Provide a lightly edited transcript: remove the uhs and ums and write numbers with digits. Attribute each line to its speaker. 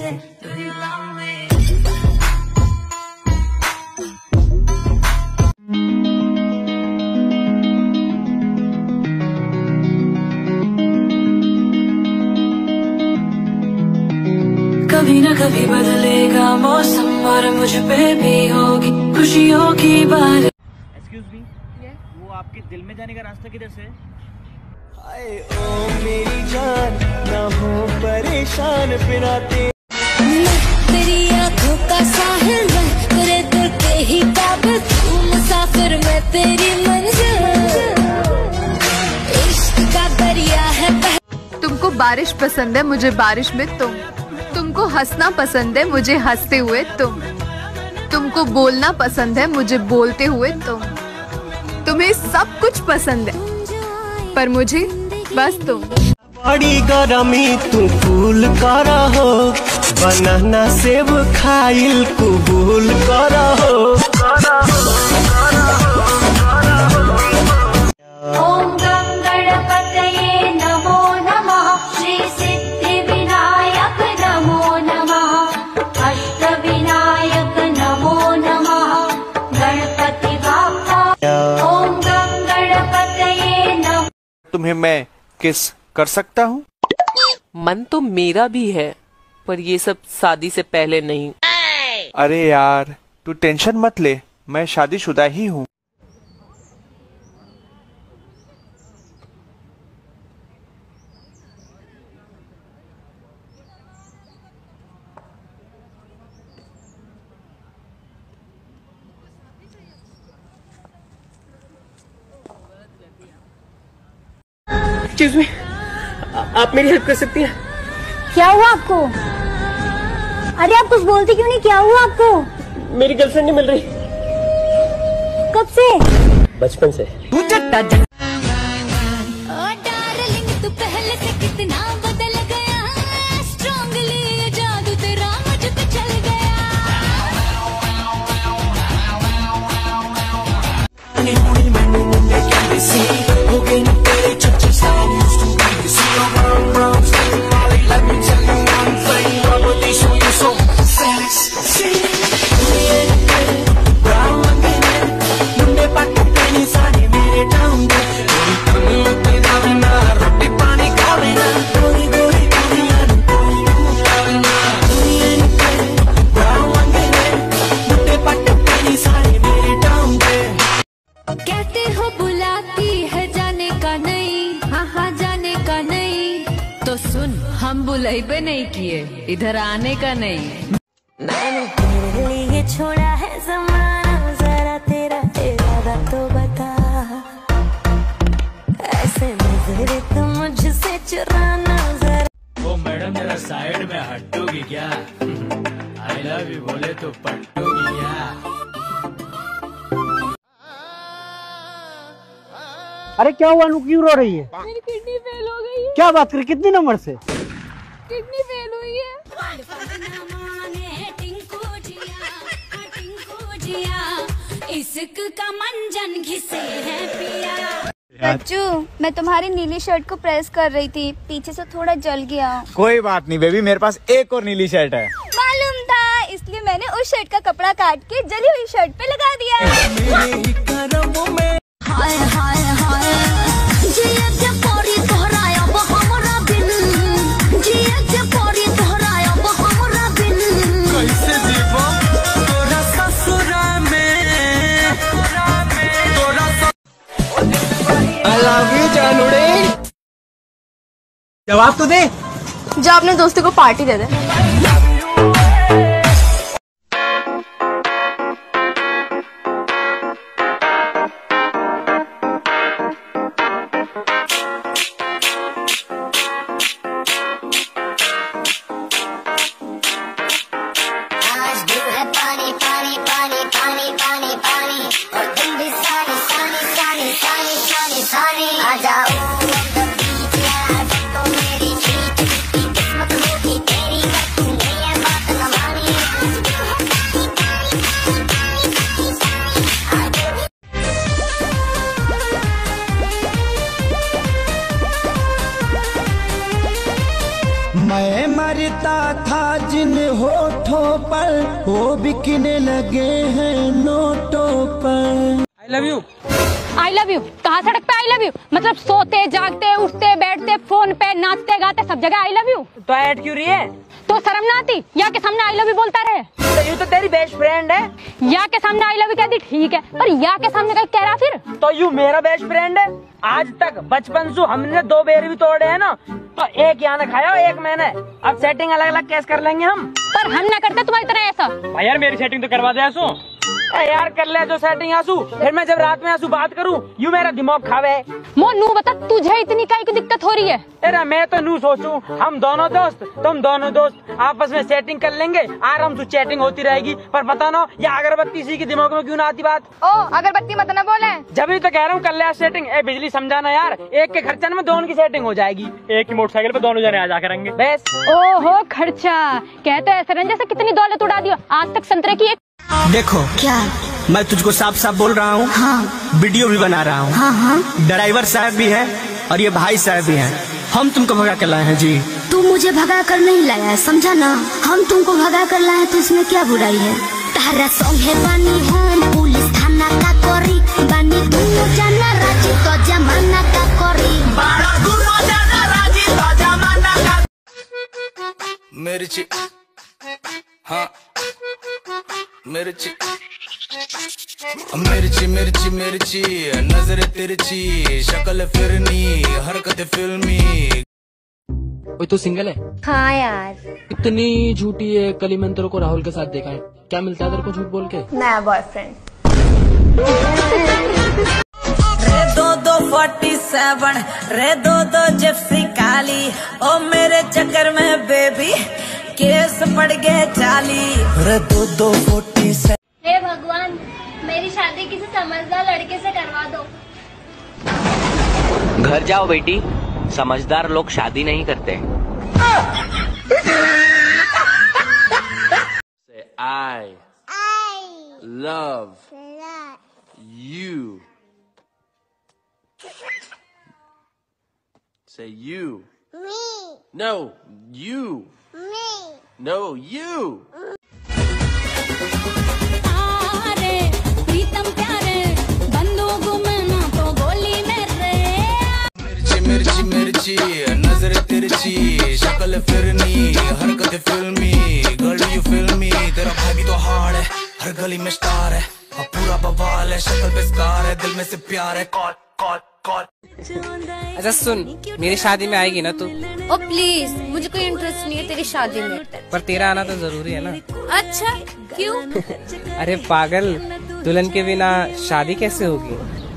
Speaker 1: Do you love me? कभी न कभी बदलेगा मौसम और मुझ पे भी होगी खुशियों की बारिश।
Speaker 2: एक्सक्यूज मी, वो आपके दिल में जाने का रास्ता किधर से है?
Speaker 3: आए ओ मेरी जान, ना हो परेशान बिना
Speaker 4: तेरी आँखों का साहिल मैं, तेरे दिल के ही काबिल, तू मुसाफिर मैं तेरी मंजिल, इश्क का दरिया है।
Speaker 5: तुमको बारिश पसंद है, मुझे बारिश में तुमको हंसना पसंद है, मुझे हंसते हुए तुमको बोलना पसंद है, मुझे बोलते हुए तुम्हें सब कुछ पसंद है पर मुझे बस तुम।
Speaker 3: बड़ी गरमी तू फूल कर हो, बनाना सेब खाइल कबूल कर हो।
Speaker 4: ओम गणपतये नमो नमः, श्री सिद्धि विनायक नमो नमः, अष्ट विनायक नमो नमः, गणपति बाप्पा। ओम गणपतये नमः।
Speaker 6: तुम्हें मैं किस कर सकता हूँ?
Speaker 7: मन तो मेरा भी है पर ये सब शादी से पहले नहीं।
Speaker 6: अरे यार तू टेंशन मत ले, मैं शादीशुदा ही हूँ।
Speaker 2: एक्सक्यूज मी, आप मेरी हेल्प कर सकती हैं?
Speaker 8: क्या हुआ आपको? अरे आप कुछ बोलते क्यों नहीं? क्या हुआ आपको?
Speaker 2: मेरी गर्लफ्रेंड नहीं मिल रही।
Speaker 8: कब से?
Speaker 2: बचपन से।
Speaker 4: डार्लिंग तू पहले से कितना बदल गया, स्ट्रांगली ये जादू तेरा मुझको चल गया। कहते हो बुलाती है जाने का नहीं, हाँ हाँ जाने का नहीं, तो सुन हम बुलाइबे नहीं किए, इधर आने का नहीं। मैंने तेरे लिए छोड़ा है ज़माना, जरा तेरा इरादा तो बता, ऐसे नजरे तो मुझसे चुराना जरा।
Speaker 9: वो मैडम जरा साइड में हटोगी क्या? आई लव यू बोले तो पटोगी क्या?
Speaker 2: अरे क्या हुआ, क्यों रो रही है?
Speaker 5: मेरी किडनी फेल हो गई है।
Speaker 2: क्या बात कर, कितने नंबर से?
Speaker 5: किडनी फेल हुई है।
Speaker 4: इश्क का मंजन घिसे है पिया।
Speaker 8: बच्चू मैं तुम्हारी नीली शर्ट को प्रेस कर रही थी, पीछे से थोड़ा जल गया।
Speaker 10: कोई बात नहीं बेबी, मेरे पास एक और नीली शर्ट है।
Speaker 8: मालूम था, इसलिए मैंने उस शर्ट का कपड़ा काट के जली हुई शर्ट पे लगा दिया। हाय हाय हाय जिया के पौड़ी तोहराया वो हमरा बिन, जिया के पौड़ी तोहराया वो हमरा बिन।
Speaker 3: कैसे जीवो तोरा ससुरा में, तोरा I love you जानूड़े।
Speaker 2: जवाब तो दे।
Speaker 5: जा अपने दोस्तों को पार्टी दे दे।
Speaker 3: मैं मरता था जिन वो बिकने लगे हैं नोटों पर।
Speaker 11: आई लव यू कहाँ सड़क पे आई लव यू? मतलब सोते जागते उठते बैठते फोन पे नाचते गाते सब जगह आई लव यू।
Speaker 12: तो ऐड क्यों रही है?
Speaker 11: तो शर्म ना आती? या के सामने आई लव यू बोलता रहे?
Speaker 12: तो यू तो तेरी बेस्ट फ्रेंड है।
Speaker 11: या के सामने आई लव यू कहती ठीक है, पर या के सामने कहीं कह रहा फिर?
Speaker 12: तो यू मेरा बेस्ट फ्रेंड है। आज तक बचपन से हमने 2 बेर भी तोड़े हैं ना, तो एक यहाँ ने खाया एक मैंने। अब सेटिंग अलग अलग कैसे कर लेंगे हम?
Speaker 11: पर हम ना करते तुम्हारी तरह ऐसा।
Speaker 12: भाई यार मेरी सेटिंग तो करवा दे आंसू। यार कर ले जो सेटिंग आंसू, फिर मैं जब रात में आंसू बात करूं यू मेरा दिमाग खावे।
Speaker 11: मोनू बता तुझे इतनी काहे की दिक्कत हो रही है?
Speaker 12: अरे मैं तो नू सोचूं हम दोनों दोस्त तुम दोनों दोस्त आपस में सेटिंग कर लेंगे, आराम से चैटिंग होती रहेगी। पर पता ना या अगरबत्ती सी के दिमाग में क्यों ना आती बात?
Speaker 11: ओ अगरबत्ती मत ना बोले।
Speaker 12: जब भी तो कह रहा हूँ कर ले सेटिंग। ए बिजली समझाना यार, एक के खर्चा में दोनों की सेटिंग हो जाएगी। एक की मोटरसाइकिल पे दोनों जने आ जा करेंगे बस।
Speaker 11: ओहो खर्चा कहते ऐसे रंजे से कितनी दौलत उड़ा दी आज तक संतरे की एक।
Speaker 3: देखो क्या मैं तुझको साफ साफ बोल रहा हूँ। हाँ। वीडियो भी बना रहा हूँ। हाँ हाँ। ड्राइवर साहब भी है और ये भाई साहब भी हैं। हम तुमको भगा कर लाए हैं जी।
Speaker 8: तू मुझे भगा कर नहीं लाया है, समझा ना? हम तुमको भगा कर लाए तो इसमें क्या बुराई है? तारा संगे बानी हम पुलिस थाना का कोरी बानी दुनो जाना राजी तो जमाना का कोरी
Speaker 3: बाड़ा दुनो जाना राजी तो जमाना का। मिर्ची हाँ मिर्ची मिर्ची मिर्ची मिर्ची नजर तिरछी शक्ल फिरनी हरकत फिल्मी।
Speaker 13: ओए तू सिंगल है?
Speaker 14: हाँ यार।
Speaker 13: इतनी झूठी है, कल ही मैंने तेरे को राहुल के साथ देखा है। क्या मिलता है तेरे को झूठ बोल के?
Speaker 14: नया बॉयफ्रेंड।
Speaker 15: रे 247 रे 2 जिप्सी काली ओ मेरे चक्कर में बेबी केस पड़ गए 40
Speaker 3: रे 247।
Speaker 14: हे भगवान मेरी शादी किसी समझदार लड़के से करवा दो।
Speaker 16: घर जाओ बेटी, समझदार लोग शादी नहीं करते। I love you. Say you. Me. No, you. Me. No, you. मिर्ची मिर्ची नजर तिरछी शक्ल फिरनी हरकत फिल्मी गर्ल यू फिल्मी। तेरा भाई भी तो हार्ड है, हर गली में स्टार है, और पूरा बवाल है, शक्ल पे स्कार है, दिल में से प्यार है। Call call call.
Speaker 2: अच्छा सुन, मेरी शादी में आएगी ना तू?
Speaker 14: ओ प्लीज, मुझे कोई इंटरेस्ट नहीं है तेरी शादी में।
Speaker 2: पर तेरा आना तो जरूरी है ना।
Speaker 14: अच्छा क्यों?
Speaker 2: अरे पागल, दुल्हन के बिना शादी कैसे होगी?